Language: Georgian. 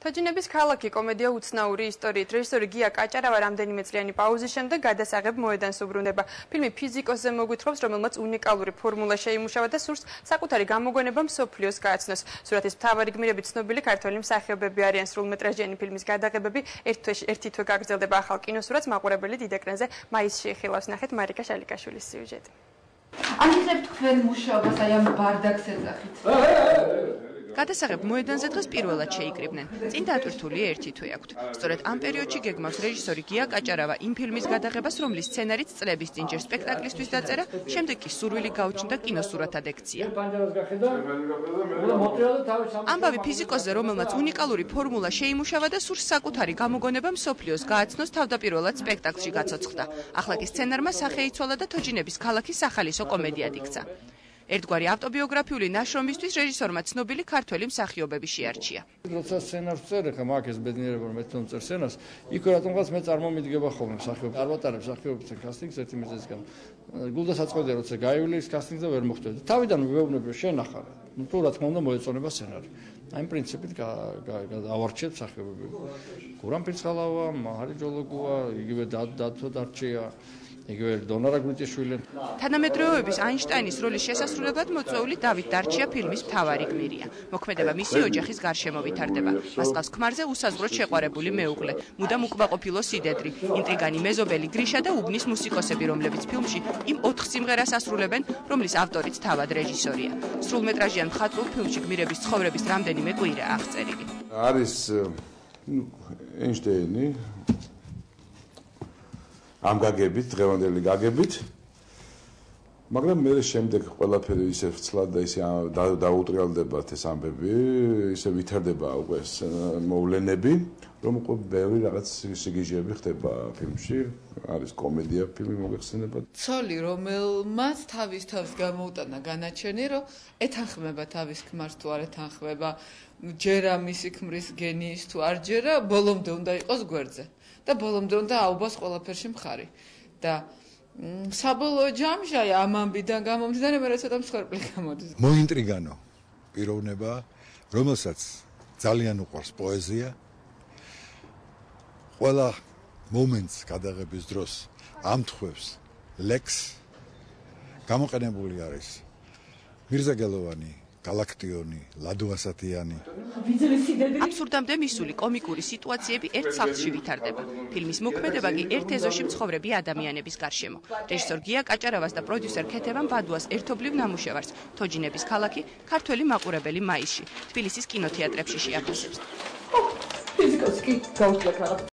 tojinebis qalaqi კომედია უცნაური ისტორიით რეჟისორი გია კაჭარავა რამდენიმე წლიანი პაუზის შემდეგ გადასაღებ მოედანს უბრუნდება. ფილმი ფიზიკოსზე მოგვითხრობს, რომელმაც უნიკალური ფორმულა შეიმუშავა და სურს საკუთარი გამოგონება მსოფლიოს გააცნოს. სურათის მთავარი გმირები ცნობილი ქართველი მსახიობები არიან. სრულმეტრაჟიანი ფილმის გადაღებები ერთი თვე გაგრძელდება. ახალ კინოსურათს მაყურებელი დიდ ეკრანზე მაისში იხილავს. ნახეთ მარიკა შალიკაშვილის სიუჟეტი. Აღიძლებთ თქვენ მუშაობას აი ამ ბარდაკს ეძახით. გადასაღებ მოედანზე დღეს პირველად შეიკრიბნენ. წინ დატვირთული ერთი თვე აქვთ. სწორედ ამ პერიოდში გეგმავს რეჟისორი გია კაჭარავა იმ ფილმის გადაღებას, რომლის სცენარიც წლების წინ ჯერ სპექტაკლისთვის დაწერა, შემდეგ კი სურვილი გაუჩნდა კინოსურათად ექცია. ამბავი ფიზიკოსზე, რომელმაც უნიკალური ფორმულა შეიმუშავა და სურს საკუთარი გამოგონება მსოფლიოს გააცნოს, თავდაპირველად სპექტაკლში გაცოცხლდა. ახლა კი სცენარმა სახე იცვალა და თოჯინების ქალაქის სახალისო კომედიად იქცა. ერთგვარი ავტობიოგრაფიული ნაშრომისთვის რეჟისორმა ცნობილი ქართველი მსახიობები შეარჩია. როცა სცენარს წერე, ხა მაგას ბედნიერება რომ მე წერ სცენარს, იქ რატომღაც მე წარმომიდგება ხოლმე მსახიობ. არ ვატარებ მსახიობებს კასტინგს ერთი მიზეზის გამო. გულდასაწყოდია როცა გაივლი ის კასტინგზე ვერ მოხვდები. თავიდან ვეუბნები რომ შენახარ. თუ რა თქმა უნდა მოეწონება სცენარი. აი იმ პრინციპით გავარჩიეთ მსახიობები. გურამ პირცხალავა, მაჰარი ჯოლოგუა, იგივე დათო დარჩია. იგივე დონარა გრიტიშვილი. თანამედროვეობის აინშტაინის როლის შესასრულებლად მოწვეული დავით დარჩია ფილმის მთავარი გმირია. მოქმედება მისი ოჯახის გარშემო ვითარდება. მას ყავს ქმარზე უსაზღვროდ შეყვარებული მეუღლე, მუდამ უკმაყოფილო სიდედრი, ინტრიგანი მეზობელი გრიშა და უბნის მუსიკოსები, რომლებიც ფილმში იმ 4 სიმღერას ასრულებენ, რომლის ავტორიც თავად რეჟისორია. სრულმეტრაჟიან მხატვრულ ფილმში გმირების ცხოვრების რამდენიმე კვირა აღწერილი. არის აინშტაინი ამ გაგებით, დღევანდელი გაგებით, მაგრამ მე შემდეგ ყველაფერი ისე ვცლად და ისე დაუტრიალდებათ ეს ამბები, ისე ვითარდება უკვე მოვლენები, რომ უკვე ბევრი რაღაც სიგიჟეები ხდება ფილმში, არის კომედია ფილმი მოგეხსენება. ცოლი, რომელმაც თავის თავს გამოუტანა განაჩენი, რომ ეთანხმება თავის ქმარს თუ არ ეთანხმება, ჯერა მისი ქმრის გენიის თუ არ ჯერა, ბოლომდე უნდა იყოს გვერდზე. და ბოლომდე უნდა აუბას ყველაფერში მხარი. და საბოლოო ჯამში აი ამ ამბიდან გამომდინარე მე ცოტა მსხვერპლი გამოდის. მოინტრიგანო პიროვნება, რომელსაც ძალიან უყვარს პოეზია. ყველა მომენტს გადაღების დროს ამთხვევს ლექს. გამოყენებული არის მირზაგელოვანი, გალაქტიონი, ლადოასათიანი. აბსურდამდე მისული კომიკური სიტუაციები ერთ სახლში ვითარდება. ფილმის მოქმედება კი ერთ ეზოში მცხოვრები ადამიანების გარშემო. რეჟისორ გია კაჭარავას და პროდიუსერ ქეთევან ბადუას ერთობლივ ნამუშევარს თოჯინების ქალაქი ქართველი მაყურებელი მაისში თბილისის კინოთეატრებში შეაფასებს. ფიზიკოსი კი გავუშვათ რაღაც